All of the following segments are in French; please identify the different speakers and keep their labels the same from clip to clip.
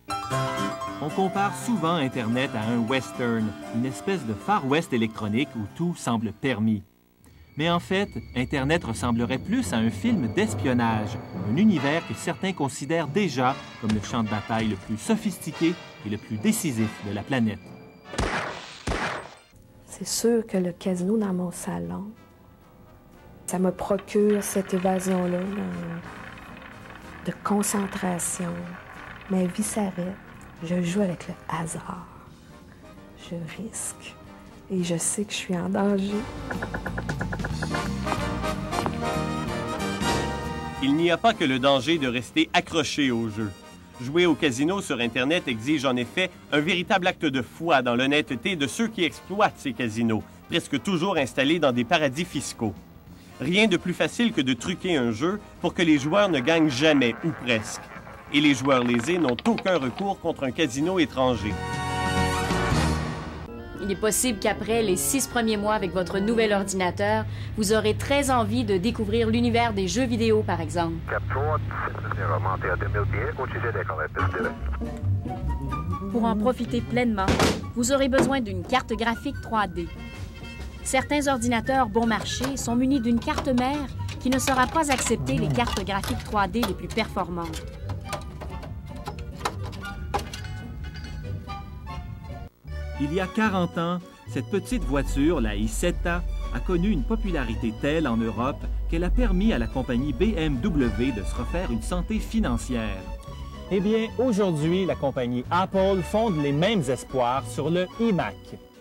Speaker 1: On compare souvent Internet à un western, une espèce de Far West électronique où tout semble permis. Mais en fait, Internet ressemblerait plus à un film d'espionnage, un univers que certains considèrent déjà comme le champ de bataille le plus sophistiqué et le plus décisif de la planète.
Speaker 2: C'est sûr que le casino dans mon salon, ça me procure cette évasion-là de concentration. Ma vie s'arrête. Je joue avec le hasard. Je risque. Et je sais que je suis en danger.
Speaker 3: Il n'y a pas que le danger de rester accroché au jeu. Jouer au casino sur Internet exige en effet un véritable acte de foi dans l'honnêteté de ceux qui exploitent ces casinos, presque toujours installés dans des paradis fiscaux. Rien de plus facile que de truquer un jeu pour que les joueurs ne gagnent jamais, ou presque. Et les joueurs lésés n'ont aucun recours contre un casino étranger.
Speaker 4: Il est possible qu'après les 6 premiers mois avec votre nouvel ordinateur, vous aurez très envie de découvrir l'univers des jeux vidéo, par exemple. Pour en profiter pleinement, vous aurez besoin d'une carte graphique 3D. Certains ordinateurs bon marché sont munis d'une carte mère qui ne saura pas accepter les cartes graphiques 3D les plus performantes.
Speaker 1: Il y a 40 ans, cette petite voiture, la Isetta, a connu une popularité telle en Europe qu'elle a permis à la compagnie BMW de se refaire une santé financière. Eh bien, aujourd'hui, la compagnie Apple fonde les mêmes espoirs sur le iMac.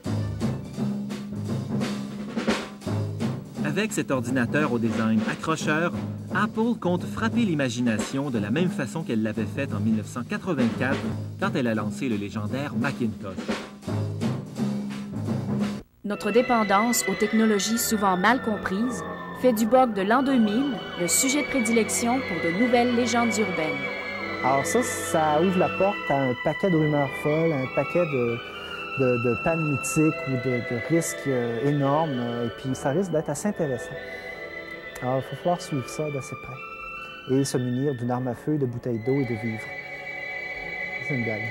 Speaker 1: Avec cet ordinateur au design accrocheur, Apple compte frapper l'imagination de la même façon qu'elle l'avait fait en 1984 quand elle a lancé le légendaire Macintosh.
Speaker 4: Notre dépendance aux technologies souvent mal comprises fait du bug de l'an 2000 le sujet de prédilection pour de nouvelles légendes urbaines.
Speaker 5: Alors ça ouvre la porte à un paquet de rumeurs folles, un paquet de pannes mythiques ou de risques énormes, et puis ça risque d'être assez intéressant. Alors il faut falloir suivre ça d'assez près et se munir d'une arme à feu, de bouteilles d'eau et de vivres. C'est une blague.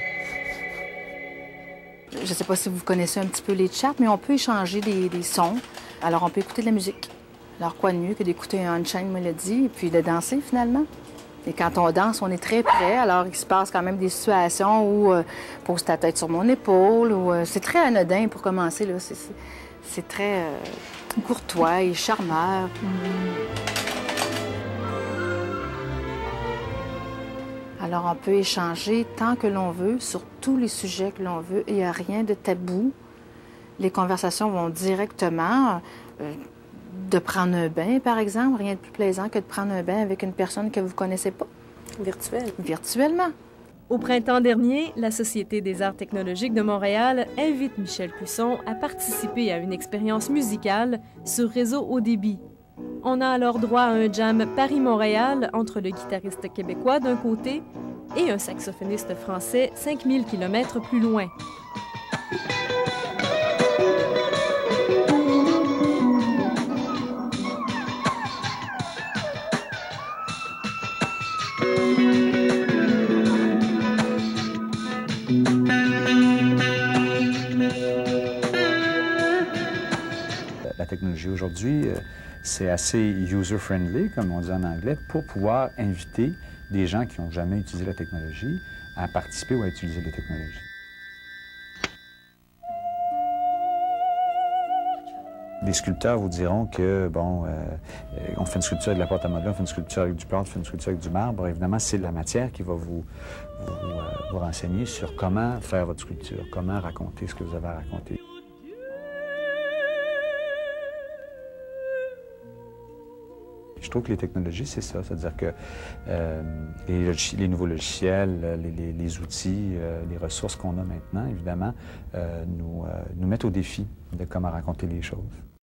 Speaker 6: Je ne sais pas si vous connaissez un petit peu les chats, mais on peut échanger des sons. Alors, on peut écouter de la musique. Alors, quoi de mieux que d'écouter un Unchained Melody et puis de danser, finalement? Et quand on danse, on est très près. Alors, il se passe quand même des situations où pose ta tête sur mon épaule. Ou c'est très anodin pour commencer, là. C'est très courtois et charmeur. Alors, on peut échanger tant que l'on veut, sur tous les sujets que l'on veut. Il n'y a rien de tabou. Les conversations vont directement de prendre un bain, par exemple. Rien de plus plaisant que de prendre un bain avec une personne que vous ne connaissez pas.
Speaker 2: Virtuel.
Speaker 6: Virtuellement.
Speaker 7: Au printemps dernier, la Société des arts technologiques de Montréal invite Michel Cusson à participer à une expérience musicale sur réseau haut débit. On a alors droit à un jam Paris-Montréal entre le guitariste québécois d'un côté et un saxophoniste français 5000 km plus loin.
Speaker 8: La technologie aujourd'hui, c'est assez user-friendly, comme on dit en anglais, pour pouvoir inviter des gens qui n'ont jamais utilisé la technologie à participer ou à utiliser les technologies. Les sculpteurs vous diront que, bon, on fait une sculpture avec de la pâte à modeler, on fait une sculpture avec du plâtre, on fait une sculpture avec du marbre. Évidemment, c'est la matière qui va vous renseigner sur comment faire votre sculpture, comment raconter ce que vous avez à raconter. Je trouve que les technologies, c'est ça, c'est-à-dire que les nouveaux logiciels, les outils, les ressources qu'on a maintenant, évidemment, nous mettent au défi de comment raconter les choses.